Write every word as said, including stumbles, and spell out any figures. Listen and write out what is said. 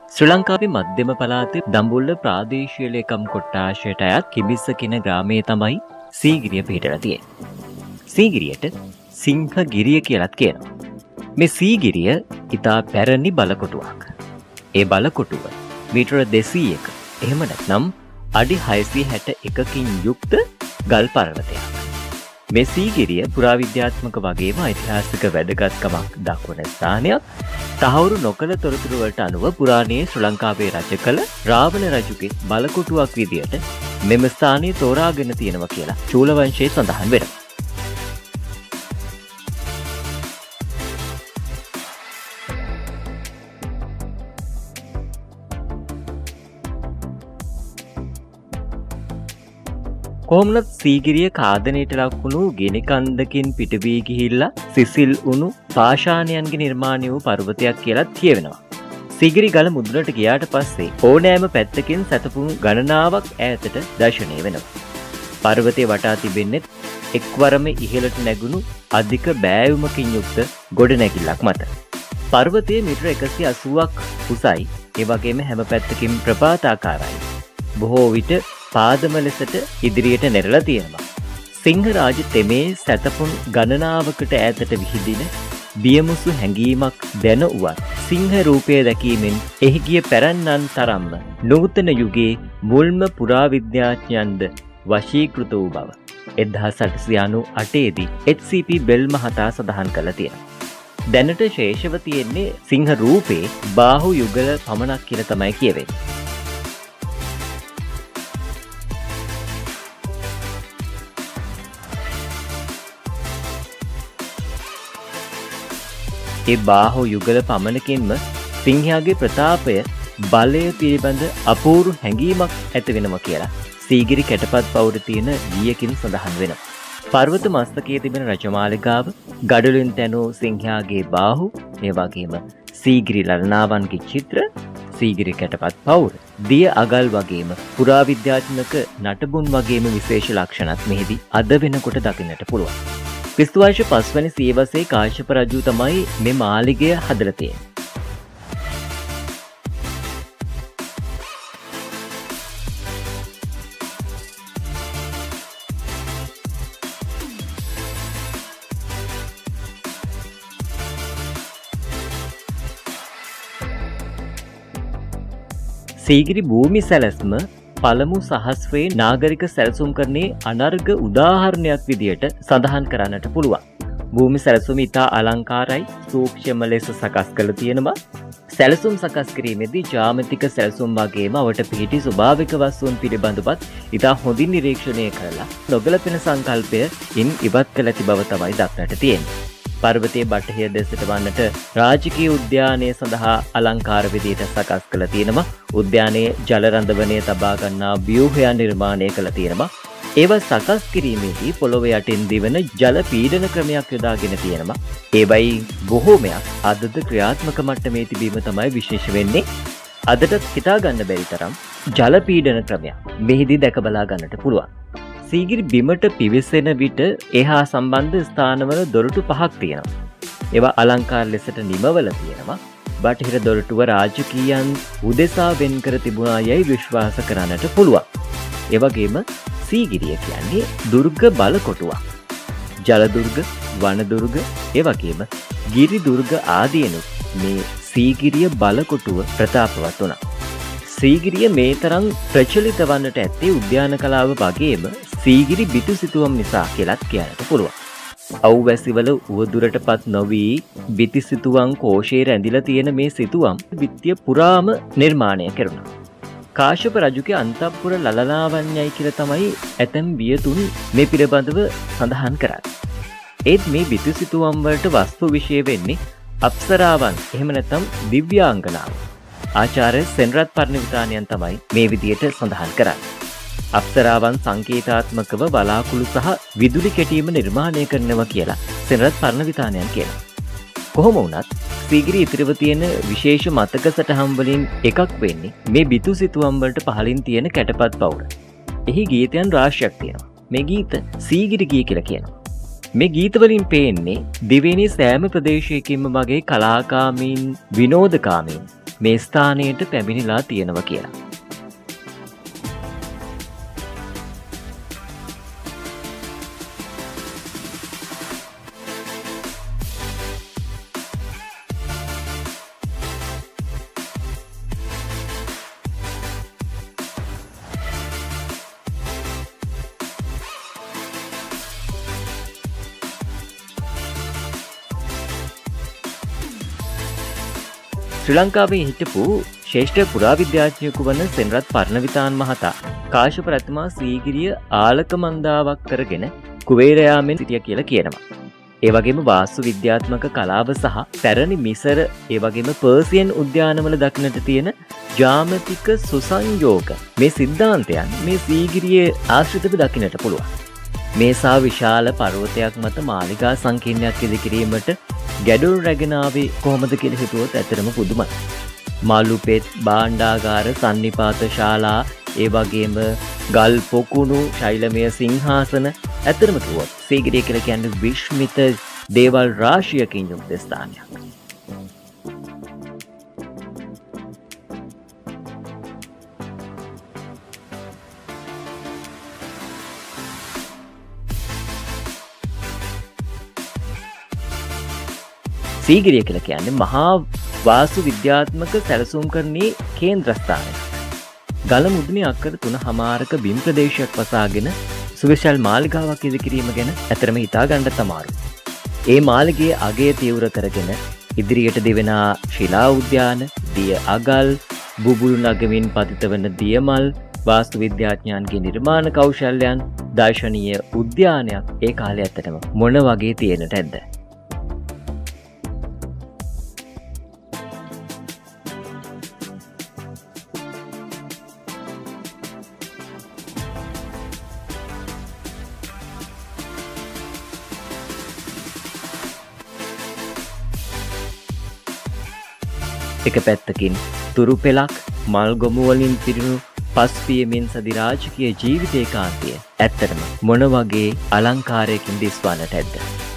ශ්‍රී ලංකාවේ මධ්‍යම පළාතේ දඹුල්ල ප්‍රාදේශීය ලේකම් කොට්ටාශයට අයත් කිඹිස්ස කියන ග්‍රාමයේ තමයි සීගිරිය පිහිටලා තියෙන්නේ. සීගිරියට සිංහගිරිය කියලාත් කියනවා. මේ සීගිරිය ඉතා පැරණි බලකොටුවක්. ඒ බලකොටුව මීටර දෙසීයක එහෙම නැත්නම් අඩි හයසිය හැට එකකින් යුක්ත ගල් පර්වතයක්. මේ සීගිරිය පුරාවිද්‍යාත්මක වගේම ඓතිහාසික වැදගත්කමක් දක්වන ස්ථානයක්. තහවුරු නොකළ තොරතුරු වලට අනුව පුරාණයේ ශ්‍රී ලංකාවේ රජ කළ රාවණ රජුගේ බලකොටුවක් විදියට මෙම ස්ථානය තෝරාගෙන තියෙනවා කියලා චූලවංශයේ සඳහන් වෙනවා. කොහොමනත් සීගිරිය කාදනයට ලක්වුණු ගෙනි කන්දකින් පිටවී ගිහිල්ලා සිසිල් වුණු පාෂාණයන්ගේ නිර්මාණය වූ පර්වතයක් කියලා කියවෙනවා. සීගිරි ගල මුදුනට ගියාට පස්සේ ඕනෑම පැත්තකින් සැතපුම් ගණනාවක් ඈතට දර්ශනය වෙනවා. පර්වතය වටා තිබෙන්නේ එක්වරම ඉහළට නැගුණු අධික බෑවුමකින් යුක්ත ගොඩනැගිල්ලක් මත. පර්වතයේ මීටර එකසිය අසූවක් උසයි. ඒ වගේම හැම පැත්තකින් ප්‍රපාතාකාරයි. බොහෝ විට පාදම ලෙසට ඉදිරියට නෙරලා තියෙනවා. සිංහරාජ තෙමේ සැතපුම් ගණනාවකට ඈතට විහිදින බියමුසු හැඟීමක් දැන උවත් සිංහ රූපය දැකීමෙන් එහි ගිය පැරැන්නන් තරම්ම නූතන යුගයේ මුල්ම පුරාවිද්‍යාඥයන්ද වශීකృత වූ බව එක්දහස් අටසිය අනූඅටේ දී එච් සී පී බෙල් මහතා සඳහන් කළා තියෙනවා. දැනට ශේෂව තියෙන්නේ සිංහ රූපේ බාහු යුගල පමණක් කියලා තමයි කියවෙන්නේ. ඒ බාහු යුගල පමණකින්ම සිංහයාගේ ප්‍රතාපය බලය පිළිබඳ අපූරු හැඟීමක් ඇති වෙනවා කියලා සීගිරි කැටපත් පවුරේ තියෙන ගීයකින් සඳහන් වෙනවා. පර්වත මස්තකයේ තිබෙන රජමාලිගාව, ගඩොලින් තැනූ සිංහයාගේ බාහු, ඒ වගේම සීගිරි ලලනාවන්ගේ චිත්‍ර, සීගිරි කැටපත් පවුර, දිය අගල් වගේම පුරාවිද්‍යාත්මක නටබුන් වගේම විශේෂ ලක්ෂණත් මෙහිදී අද වෙනකොට දකින්නට පුළුවන්. ක්‍රිස්තු වර්ෂ පස්වැනි සියවසේ කාශ්‍යප රජු තමයි මේ මාලිගය හදලා තියෙන්නේ. සීගිරි භූමි සැලැස්ම පළමු සහස්‍රයේ නාගරික සැලසුම් කරන්නේ අනර්ග උදාහරණයක් විදියට සඳහන් කරන්නට පුළුවන්. භූමි සැලසුම ඉතා අලංකාරයි, සූක්ෂම ලෙස සකස් කළ තියෙනවා. සැලසුම් සකස් කිරීමේදී ජ්‍යාමිතික සැලසුම් වගේම අවට පිහිටි ස්වභාවික වස්තුන් පිළිබඳවත් ඉතා හොඳින් නිරීක්ෂණය කරලා නොගැලපෙන සංකල්පයෙන් ඉවත් කළ ඇති බව තමයි දක්නට තියෙන්නේ. පර්වතයේ බටහිර දෙසට වන්නට රාජකීය උද්‍යානය සඳහා අලංකාර විදියට සකස් කළ තියෙනවා. උද්‍යානයේ ජල රඳවණය තබා ගන්නා ව්‍යුහයන් නිර්මාණය කළ තියෙනවා. ඒවා සකස් කිරීමේදී පොළොව යටින් දිවෙන ජල පීඩන ක්‍රමයක් යොදාගෙන තියෙනවා. ඒවයි බොහෝමයක් අදද ක්‍රියාත්මක මට්ටමේ තිබීම තමයි විශේෂ වෙන්නේ. අදටත් හිතා ගන්න බැරි තරම් ජල පීඩන ක්‍රමයක් මෙහිදී දැක බලා ගන්නට පුළුවන්. සීගිරි බිමට පිවිසෙන විට එහා සම්බන්ධ ස්ථානවල දොරටු පහක් තියෙනවා. ඒවා අලංකාර ලෙසට නිමවල තියෙනවා. බටහිර දොරටුව රාජකීයයන් උදෙසා වෙන් කර තිබුණා යයි විශ්වාස කරන්නට පුළුවන්. ඒ වගේම සීගිරිය කියන්නේ දුර්ග බලකොටුවක්. ජල දුර්ග, වන දුර්ග, ඒ වගේම ගිරි දුර්ග ආදීනුත් මේ සීගිරිය බලකොටුව ප්‍රතාපවත් වුණා. සීගිරිය මේ තරම් ප්‍රචලිත වන්නට ඇත්තේ උද්‍යාන කලාව වගේම සීගිරි බිතු සිතුවම් නිසා කියලාත් කියන්නට පුළුවන්. අවැසිවල උවදුරටපත් නොවී බිති සිතුවම් කෝෂයේ රැඳිලා තියෙන මේ සිතුවම් විත්‍ය පුරාම නිර්මාණය කෙරුණා. කාශ්‍යප රජුගේ අන්තఃපුර ලලනාවන්‍යයි කියලා තමයි ඇතැම් වියතුන් මේ පිළිබඳව සඳහන් කරන්නේ. ඒත් මේ බිතු සිතුවම් වලට වස්තු විශේෂ වෙන්නේ අප්සරාවන් එහෙම නැත්නම් දිව්‍යාංගනාවන්. ආචාර්ය සෙන්රත් පරණවිතානයන් තමයි මේ විදියට සඳහන් කරන්නේ. අප්සරාවන් සංකේතාත්මකව බලාකුළු සහ විදුලි කැටීම නිර්මාණය කරනවා කියලා සෙන්රත් පරණවිතානයන් කියනවා. කොහොම වුණත් සීගිරි ඉතිරිව තියෙන විශේෂ මතක සටහන් වලින් එකක් වෙන්නේ මේ බිතු සිතුවම් වලට පහළින් තියෙන කැටපත් පවුර. එහි ගීතයන් රාශියක් තියෙනවා. මේ ගීත සීගිරි ගී කියලා කියනවා. මේ ගීත වලින් පේන්නේ දිවයිනේ සෑම ප්‍රදේශයකින්ම වගේ කලාකාමීන්, විනෝදකාමීන් මේ ස්ථානයට පැමිණිලා තියෙනවා කියලා. ශ්‍රී ලංකාවේ හිටපු ශ්‍රේෂ්ඨ පුරාවිද්‍යාඥයෙකු වන සෙනරත් පරණවිතාන් මහතා කාශ්‍යප රජතුමා සීගිරිය ආලක මන්දාවක් කරගෙන කුවේර යාමෙන් සිටියා කියලා කියනවා. ඒ වගේම වාස්තු විද්‍යාත්මක කලාව සහ පැරණි මිසර ඒ වගේම පර්සියන් උද්‍යානවල දක්නට තියෙන ජ්‍යාමිතික සුසංයෝග මේ සිද්ධාන්තයන් මේ සීගිරියේ ආශ්‍රිතව දකින්නට පුළුවන්. මේ සා විශාල පර්වතයක් මත මාලිගා සංකීර්ණයක් ඉදිකිරීමට ගැඩොල් රැගෙන ආවේ කොහොමද කියලා හිතුවොත් ඇත්තටම පුදුමයි. මාළුපෙත්, භාණ්ඩාගාර, සන්නිපාත ශාලා, ඒ වගේම ගල් පොකුණු, ශෛලමය සිංහාසන ඇත්තටම කිව්වොත් සීගිරිය කියලා කියන්නේ විශ්මිත දේවල් රාශියකින් යුක්ත ස්ථානයක්. සීගිරිය කියලා කියන්නේ මහා වාස්තු විද්‍යාත්මක සැලසුම් කරන්නේ කේන්ද්‍රස්ථානයක්. ගල මුදුනේ අක්කර තුන හමාරක බිම් ප්‍රදේශයක් වසාගෙන සුවිශාල මාලිගාවක් ඉදිකිරීම ගැන ඇතරම හිතා ගන්නත් අමාරුයි. ඒ මාලිගයේ අගය තීව්‍ර කරගෙන ඉදිරියට දෙවෙන ශිලා උද්‍යාන, දිය අගල්, බුබුලු නගමින් පතිත වන දියමල්, වාස්තු විද්‍යාඥයන්ගේ නිර්මාණ කෞශල්‍යයන්, දර්ශනීය උද්‍යානයක් ඒ කාලේ ඇත්තටම මොන වගේ තියෙනට ඇද්ද? එක පැත්තකින් තුරු පෙලක් මල් ගොමු වලින් පිරුණු පස්පියමින් සදි රාජකීය ජීවිතේ කාන්තිය ඇත්තටම මොන වගේ අලංකාරයකින් දිස්වන්නට ඇද්ද?